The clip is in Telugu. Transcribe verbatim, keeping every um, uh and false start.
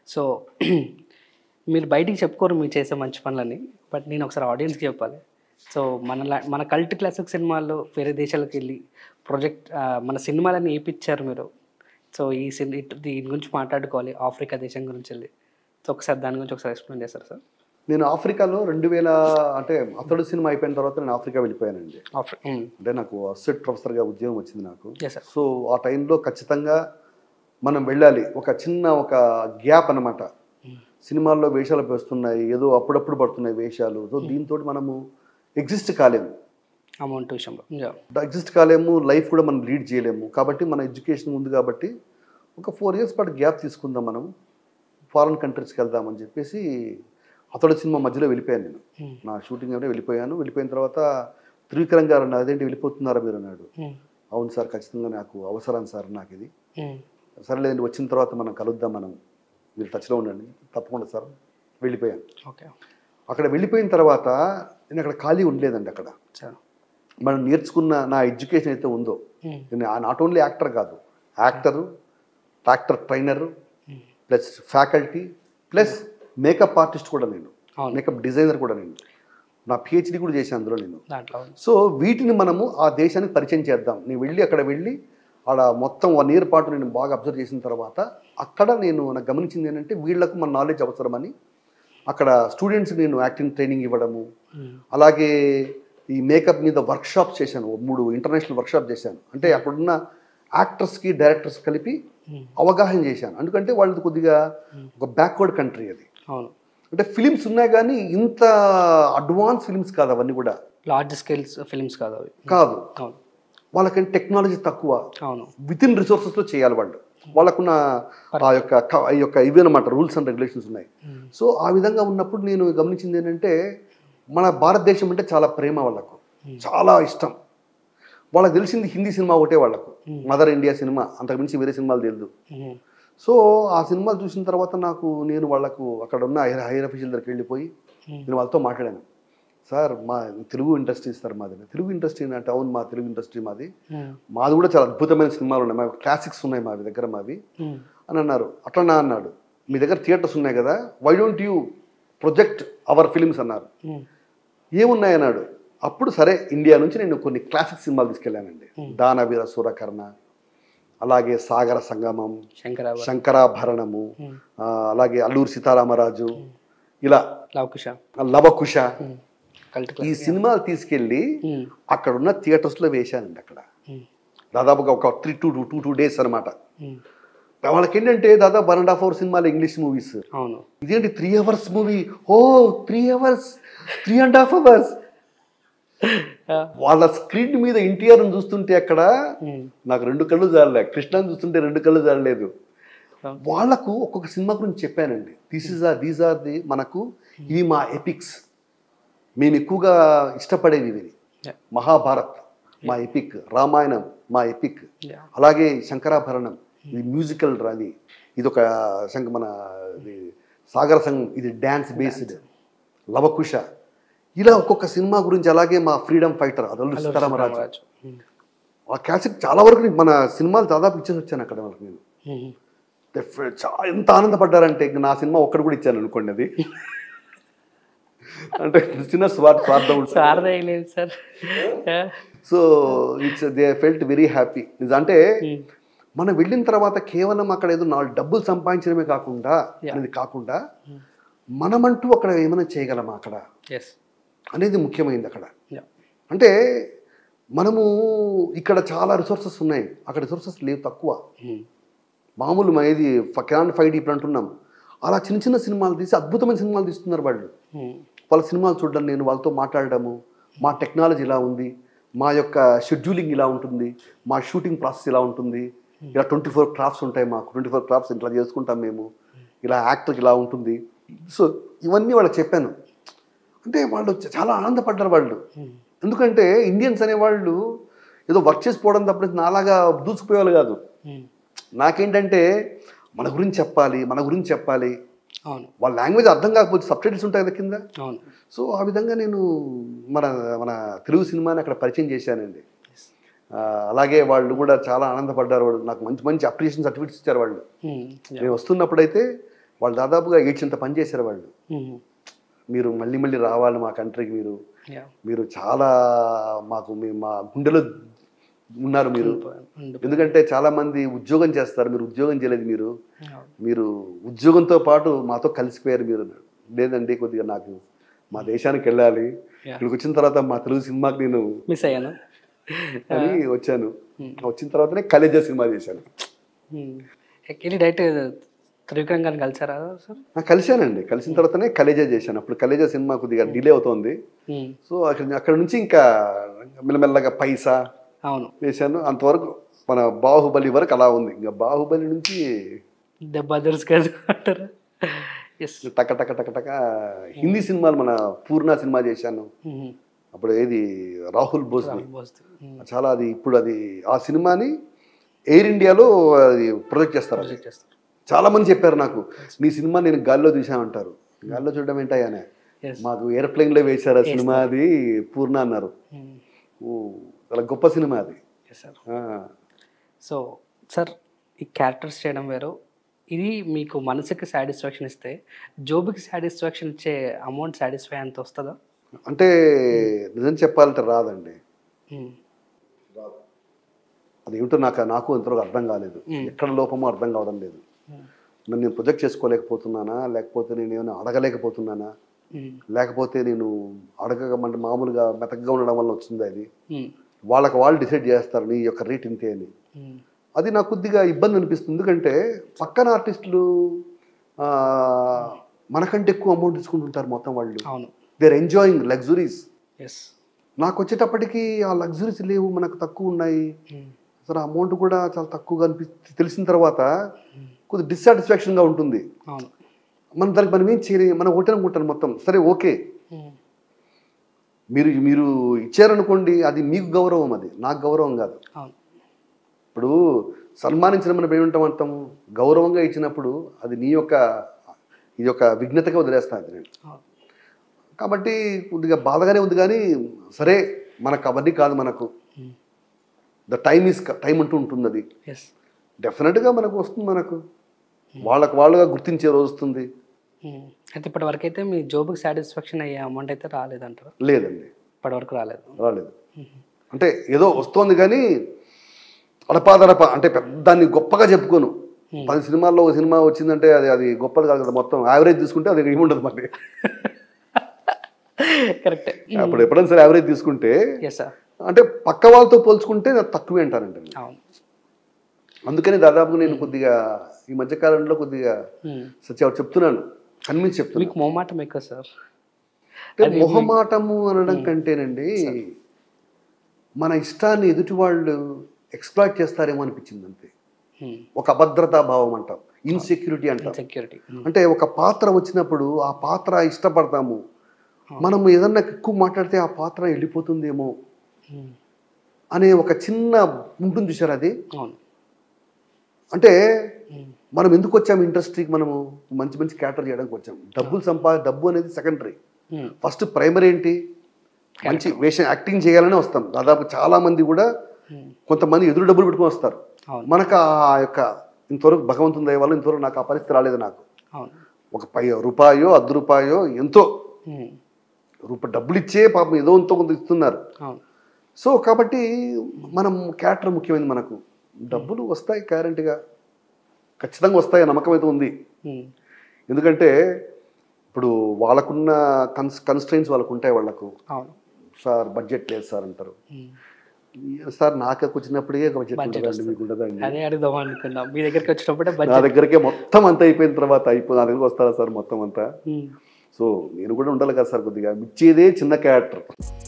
సో మీరు బయటికి చెప్పుకోరు మీరు చేసే మంచి పనులని, బట్ నేను ఒకసారి ఆడియన్స్కి చెప్పాలి. సో మన లా మన కల్ట్ క్లాసిక్ సినిమాల్లో వేరే దేశాలకు వెళ్ళి ప్రొజెక్ట్ మన సినిమాలని ఏపిచ్చారు మీరు. సో ఈ సిని దీని గురించి మాట్లాడుకోవాలి, ఆఫ్రికా దేశం గురించి వెళ్ళి. సో ఒకసారి దాని గురించి ఒకసారి ఎక్స్ప్లెయిన్ చేస్తారు సార్? నేను ఆఫ్రికాలో రెండు వేల అంటే అతడు సినిమా అయిపోయిన తర్వాత నేను ఆఫ్రికా వెళ్ళిపోయానండి. అంటే నాకు అసిస్టెంట్ ప్రొఫెసర్గా ఉద్యోగం వచ్చింది నాకు. సో ఆ టైంలో ఖచ్చితంగా మనం వెళ్ళాలి. ఒక చిన్న ఒక గ్యాప్ అన్నమాట. సినిమాల్లో వేషాలు వస్తున్నాయి, ఏదో అప్పుడప్పుడు పడుతున్నాయి వేషాలు. సో దీంతో మనము ఎగ్జిస్ట్ కాలేము, అమౌంట్ విషయంలో ఎగ్జిస్ట్ కాలేము, లైఫ్ కూడా మనం లీడ్ చేయలేము. కాబట్టి మన ఎడ్యుకేషన్ ఉంది కాబట్టి ఒక ఫోర్ ఇయర్స్ పాటు గ్యాప్ తీసుకుందాం, మనం ఫారెన్ కంట్రీస్కి వెళ్దామని చెప్పేసి అతడు సినిమా మధ్యలో వెళ్ళిపోయాను. నేను నా షూటింగ్ అంటే వెళ్ళిపోయాను. వెళ్ళిపోయిన తర్వాత త్రివిక్రమ్ గారు అన్నారు, అదేంటి వెళ్ళిపోతున్నారా మీరు అన్నాడు. అవును సార్, ఖచ్చితంగా నాకు అవసరం సార్ నాకు ఇది. సరేలేదండి, వచ్చిన తర్వాత మనం కలుద్దాం, మనం మీరు టచ్లో ఉండండి. తప్పకుండా సార్, వెళ్ళిపోయాను. ఓకే. అక్కడ వెళ్ళిపోయిన తర్వాత నేను అక్కడ ఖాళీ ఉండలేదండి. అక్కడ మనం నేర్చుకున్న నా ఎడ్యుకేషన్ అయితే ఉందో, నేను నాట్ ఓన్లీ యాక్టర్ కాదు, actor, actor trainer, plus faculty, plus makeup artist కూడా నేను, మేకప్ డిజైనర్ కూడా నేను, నా పిహెచ్డి కూడా చేశాను అందులో నేను. సో వీటిని మనము ఆ దేశానికి పరిచయం చేద్దాం. నేను వెళ్ళి అక్కడ వెళ్ళి ఆడ మొత్తం వన్ ఇయర్ పాటు నేను బాగా అబ్జర్వ్ చేసిన తర్వాత అక్కడ నేను నాకు గమనించింది ఏంటంటే వీళ్లకు మన నాలెడ్జ్ అవసరమని అక్కడ స్టూడెంట్స్కి నేను యాక్టింగ్ ట్రైనింగ్ ఇవ్వడము, అలాగే ఈ మేకప్ మీద వర్క్షాప్స్ చేశాను. మూడు ఇంటర్నేషనల్ వర్క్షాప్ చేశాను. అంటే అక్కడున్న యాక్టర్స్కి డైరెక్టర్స్ కలిపి అవగాహన చేశాను. ఎందుకంటే వాళ్ళది కొద్దిగా ఒక బ్యాక్వర్డ్ కంట్రీ అది. అంటే ఫిలిమ్స్ ఉన్నాయి కానీ ఇంత అడ్వాన్స్ ఫిలిమ్స్ కాదు అవన్నీ కూడా, లార్జ్ స్కేల్స్ ఫిలిమ్స్ కాదు అవి కాదు. వాళ్ళకంటే టెక్నాలజీ తక్కువ, విత్ ఇన్ రిసోర్సెస్లో చేయాలి వాళ్ళు. వాళ్ళకున్న ఆ యొక్క ఈ యొక్క ఇవి అనమాట రూల్స్ అండ్ రెగ్యులేషన్స్ ఉన్నాయి. సో ఆ విధంగా ఉన్నప్పుడు నేను గమనించింది ఏంటంటే మన భారతదేశం అంటే చాలా ప్రేమ, వాళ్ళకు చాలా ఇష్టం. వాళ్ళకి తెలిసింది హిందీ సినిమా ఒకటే వాళ్ళకు, మదర్ ఇండియా సినిమా, అంతకుమించి వేరే సినిమాలు తెలియదు. సో ఆ సినిమాలు చూసిన తర్వాత నాకు నేను వాళ్ళకు అక్కడ ఉన్న హైర్ అఫీషియల్ దగ్గరికి వెళ్ళిపోయి నేను వాళ్ళతో మాట్లాడాను. సార్ మా తెలుగు ఇండస్ట్రీ సార్ మాది, తెలుగు ఇండస్ట్రీ అంటే అవును మా తెలుగు ఇండస్ట్రీ మాది, మాది కూడా చాలా అద్భుతమైన సినిమాలు ఉన్నాయి, మా క్లాసిక్స్ ఉన్నాయి మా దగ్గర మావి అని అన్నారు. అట్లనా అన్నాడు, మీ దగ్గర థియేటర్స్ ఉన్నాయి కదా, why don't you project our films అన్నారు. ఏమున్నాయి అన్నాడు. అప్పుడు సరే ఇండియా నుంచి నేను కొన్ని క్లాసిక్ సినిమాలు తీసుకెళ్ళానండి. దానవీర సూరకర్ణ, అలాగే సాగర సంగమం, శంకరాభరణము, అలాగే అల్లూరి సీతారామరాజు, ఇలా లవకుశ, లవకుశ ఈ సినిమాలు తీసుకెళ్ళి అక్కడున్న థియేటర్స్లో వేశానండి. అక్కడ దాదాపుగా ఒక three two two two days అనమాట. వాళ్ళకి ఏంటంటే దాదాపు వన్ అండ్ హాఫ్ అవర్ సినిమాలు ఇంగ్లీష్ మూవీస్, ఇదేంటి త్రీ అవర్స్ మూవీ, ఓ three hours three and half hours వాళ్ళ స్క్రీన్ మీద ఎన్టీఆర్ చూస్తుంటే అక్కడ నాకు రెండు కళ్ళు జారలే, కృష్ణని చూస్తుంటే రెండు కళ్ళు జారలేదు. వాళ్లకు ఒక్కొక్క సినిమా గురించి చెప్పానండి. This is are these are the మనకు ఇవి మా ఎపిక్స్, మేము ఎక్కువగా ఇష్టపడేవి ఇవి. మహాభారత్ మా ఎపిక్, రామాయణం మా ఎపిక్, అలాగే శంకరాభరణం ఇది మ్యూజికల్ అది, ఇది ఒక శంక మన సాగర సంఘం ఇది డ్యాన్స్ బేస్డ్, లవకుశ, ఇలా ఒక్కొక్క సినిమా గురించి. అలాగే మా ఫ్రీడమ్ ఫైటర్ అదల్లు సీతారామరాజు, ఆ క్యాసెట్ చాలా వరకు మన సినిమాలు దాదాపు ఇచ్చేసి వచ్చాను అక్కడ వాళ్ళకి నేను. ఎంత ఆనందపడ్డారంటే నా సినిమా ఒక్కడు కూడా ఇచ్చాను అనుకోండి, అది అంటే చిన్న స్వార్థ స్వార్థం sir. So it's they felt very happy. అంటే మనం వెళ్ళిన తర్వాత కేవలం అక్కడ ఏదో నాలుగు డబ్బులు సంపాదించడమే కాకుండా అనేది కాకుండా మనమంటూ అక్కడ ఏమైనా చేయగలమా అక్కడ అనేది ముఖ్యమైనది అక్కడ. అంటే మనము ఇక్కడ చాలా రిసోర్సెస్ ఉన్నాయి, అక్కడ రిసోర్సెస్ లేవు, తక్కువ. మామూలు ఇది కెనాన్ ఫైవ్ డీ ఇప్పుడు అంటున్నాం, అలా చిన్న చిన్న సినిమాలు తీసి అద్భుతమైన సినిమాలు తీస్తున్నారు వాళ్ళు. వాళ్ళ సినిమాలు చూడడం, నేను వాళ్ళతో మాట్లాడడము, మా టెక్నాలజీ ఇలా ఉంది, మా యొక్క షెడ్యూలింగ్ ఇలా ఉంటుంది, మా షూటింగ్ ప్రాసెస్ ఇలా ఉంటుంది, ఇలా ట్వంటీ ఫోర్ క్రాఫ్ట్స్ ఉంటాయి మాకు, ట్వంటీ ఫోర్ క్రాఫ్ట్స్ ఇట్లా చేసుకుంటాం మేము, ఇలా యాక్టర్కి ఇలా ఉంటుంది. సో ఇవన్నీ వాళ్ళకి చెప్పాను. అంటే వాళ్ళు చాలా ఆనందపడ్డారు వాళ్ళు. ఎందుకంటే ఇండియన్స్ అనేవాళ్ళు ఏదో వర్క్ చేసిపోవడం తప్ప నాలాగా దూసుకుపోయేవాళ్ళు కాదు. నాకేంటంటే మన గురించి చెప్పాలి, మన గురించి చెప్పాలి. వాళ్ళ లాంగ్వేజ్ అర్థం కాకపోతే సబ్ టైటిల్స్ ఉంటాయి కదా కింద. సో ఆ విధంగా నేను మన మన తెలుగు సినిమాని అక్కడ పరిచయం చేశానండి. అలాగే వాళ్ళు కూడా చాలా ఆనందపడ్డారు. వాళ్ళు నాకు మంచి మంచి అప్రిషియేషన్ సర్టిఫికేట్స్ ఇచ్చారు వాళ్ళు. నేను వస్తున్నప్పుడైతే వాళ్ళు దాదాపుగా ఏడ్చింత పని చేశారు వాళ్ళు. మీరు మళ్ళీ మళ్ళీ రావాలి మా కంట్రీకి, మీరు మీరు చాలా మాకు మీ మా గుండెలో ఉన్నారు మీరు. ఎందుకంటే చాలా మంది ఉద్యోగం చేస్తారు, మీరు ఉద్యోగం చేయలేదు, మీరు మీరు ఉద్యోగంతో పాటు మాతో కలిసిపోయారు మీరు. లేదండి కొద్దిగా నాకు మా దేశానికి వెళ్ళాలి, ఇక్కడికి వచ్చిన తర్వాత మా తెలుగు సినిమాకి నేను మిస్ అయ్యాను అని వచ్చాను. వచ్చిన తర్వాతనే కలేజా సినిమా చేశాను. డైరెక్ట్ త్రివిక్రమ్ గారిని కలిసారా సార్? కలిశానండి. కలిసిన తర్వాతనే కలేజా చేశాను. అప్పుడు కలేజా సినిమా కొద్దిగా డిలే అవుతోంది. సో అక్కడ అక్కడ నుంచి ఇంకా మెల్లమెల్లగా పైసా అవును వేశాను. అంతవరకు మన బాహుబలి వరకు అలా ఉంది. ఇంకా బాహుబలి నుంచి దెబ్బ దొరుకు టక టక టక టక హిందీ సినిమాలు మన పూర్ణ సినిమా చేశాను. అప్పుడు ఏది రాహుల్ బోస్ని చాలా, అది ఇప్పుడు అది ఆ సినిమాని ఎయిర్ ఇండియాలో అది ప్రొజెక్ట్ చేస్తారు. చాలా మంది చెప్పారు నాకు, నీ సినిమా నేను గాల్లో చూసామంటారు. గాల్లో చూడడం ఏంటయ్యానే, మాకు ఎయిర్ప్లేన్ లో వేశారు ఆ సినిమా, అది పూర్ణ అన్నారు. చాలా గొప్ప సినిమా అది. సో సార్ ఈ క్యారెక్టర్స్ చేయడం వేరు, ఇది మీకు మనసుకి సాటిస్ఫాక్షన్ ఇస్తే జోబుకి సాటిస్ఫాక్షన్ ఇచ్చే అమౌంట్ సాటిస్ఫై అంత వస్తుందా? అంటే నిజం చెప్పాలంటే రాదండి. అదేమిటో నాకు నాకు ఇంతవరకు అర్థం కాలేదు. ఎక్కడ లోపమో అర్థం కావడం లేదు. నన్ను నేను ప్రొజెక్ట్ చేసుకోలేకపోతున్నానా, లేకపోతే నేను ఏమైనా అడగలేకపోతున్నానా, లేకపోతే నేను అడగమంటే మామూలుగా మెతకగా ఉండడం వల్ల వచ్చింది. అది వాళ్ళకి వాళ్ళు డిసైడ్ చేస్తారు నీ యొక్క రేట్ ఇంతే అని. అది నాకు కొద్దిగా ఇబ్బంది అనిపిస్తుంది. ఎందుకంటే పక్కన ఆర్టిస్టులు మనకంటే ఎక్కువ అమౌంట్ తీసుకుంటుంటారు మొత్తం వాళ్ళు. They are enjoying luxuries. నాకు వచ్చేటప్పటికి ఆ లగ్జరీస్ లేవు, మనకు తక్కువ ఉన్నాయి. అసలు అమౌంట్ కూడా చాలా తక్కువగా అనిపి తెలిసిన తర్వాత కొద్దిగా డిస్సాటిస్ఫాక్షన్గా ఉంటుంది. మనం దానికి మనం ఏం చేయలేదు, మనం ఒకటే అనుకుంటాను మొత్తం. సరే ఓకే, మీరు మీరు ఇచ్చారనుకోండి, అది మీకు గౌరవం, అది నాకు గౌరవం కాదు. ఇప్పుడు సన్మానించడం మనం ఏమింటాం అంటాం, గౌరవంగా ఇచ్చినప్పుడు అది నీ యొక్క ఇది యొక్క విఘ్నతగా వదిలేస్తాను నేను. కాబట్టి కొద్దిగా బాధగానే ఉంది. కానీ సరే, మనకు అవన్నీ కాదు, మనకు ద టైమ్ ఈస్ టైం అంటూ ఉంటుంది. అది డెఫినెట్గా మనకు వస్తుంది, మనకు వాళ్ళకు వాళ్ళుగా గుర్తించే రోజు వస్తుంది. అయితే ఇప్పటి వరకు అయితే మీ జాబ్కి సాటిస్ఫాక్షన్ అయ్యే అమౌంట్ అయితే రాలేదంటారు? లేదండి, ఇప్పటి వరకు రాలేదు. రాలేదు అంటే ఏదో వస్తోంది కానీ అడపాదడప అంటే పెద్దాన్ని గొప్పగా చెప్పుకోను. పది సినిమాల్లో ఒక సినిమా వచ్చిందంటే అది అది గొప్పది కాదు కదా. మొత్తం యావరేజ్ తీసుకుంటే అది ఏముండదు మళ్ళీ. కరెక్ట్. అప్పుడు ఎప్పుడైనా సరే యావరేజ్ తీసుకుంటే అంటే పక్క వాళ్ళతో పోల్చుకుంటే నాకు తక్కువే అంటానండి. అందుకని దాదాపుగా నేను కొద్దిగా ఈ మధ్యకాలంలో కొద్దిగా సత్య చెప్తున్నాను, కన్విన్స్ చెప్తున్నాను. మీకు మొహమాటం ఎక్కువ సార్. అంటే మొహమాటము అనడం కంటేనండి, మన ఇష్టాన్ని ఎదుటి వాళ్ళు ఎక్స్ప్లాయిట్ చేస్తారేమో అనిపించింది అంతే. ఒక అభద్రతా భావం అంటాం, ఇన్సెక్యూరిటీ అంటాం. అంటే ఒక పాత్ర వచ్చినప్పుడు ఆ పాత్ర ఇష్టపడతాము, మనం ఏదన్నా ఎక్కువ మాట్లాడితే ఆ పాత్ర వెళ్ళిపోతుందేమో అనే ఒక చిన్న ఉంటుంది చూసారు. అది అంటే మనం ఎందుకు వచ్చాము ఇండస్ట్రీకి, మనము మంచి మంచి క్యారెక్టర్ చేయడానికి వచ్చాము. డబ్బులు సంపా డబ్బు అనేది సెకండరీ. ఫస్ట్ ప్రైమరీ ఏంటి, మంచి వేషం యాక్టింగ్ చేయాలనే వస్తాం. దాదాపు చాలా మంది కూడా కొంతమంది ఎదురు డబ్బులు పెట్టుకుని వస్తారు. మనకు ఆ యొక్క ఇంతవరకు భగవంతుని దయ వల్ల ఇంతవరకు నాకు ఆ పరిస్థితి రాలేదు. నాకు ఒక పై రూపాయో అర్ధ రూపాయో ఎంతో రూపాయి డబ్బులు ఇచ్చే పాపం ఏదో ఎంతో కొంత ఇస్తున్నారు. సో కాబట్టి మనం క్యారెక్టర్ ముఖ్యమైనది. మనకు డబ్బులు వస్తాయి, గ్యారెంటీగా ఖచ్చితంగా వస్తాయి, నమ్మకం అయితే ఉంది. ఎందుకంటే ఇప్పుడు వాళ్ళకున్న కన్స్ కన్స్ట్రెయిన్స్ వాళ్ళకు ఉంటాయి. వాళ్ళకు సార్ బడ్జెట్ లేదు సార్ అంటారు. సార్ నాకు వచ్చినప్పుడే బడ్జెట్ ఉంటుందండి, మీకు ఉండదండి. నా దగ్గరకే మొత్తం అంతా అయిపోయిన తర్వాత అయిపోయి నా దగ్గరకు వస్తారా సార్ మొత్తం అంతా. సో నేను కూడా ఉండాలి కదా సార్, కొద్దిగా ఇచ్చేదే చిన్న క్యారెక్టర్.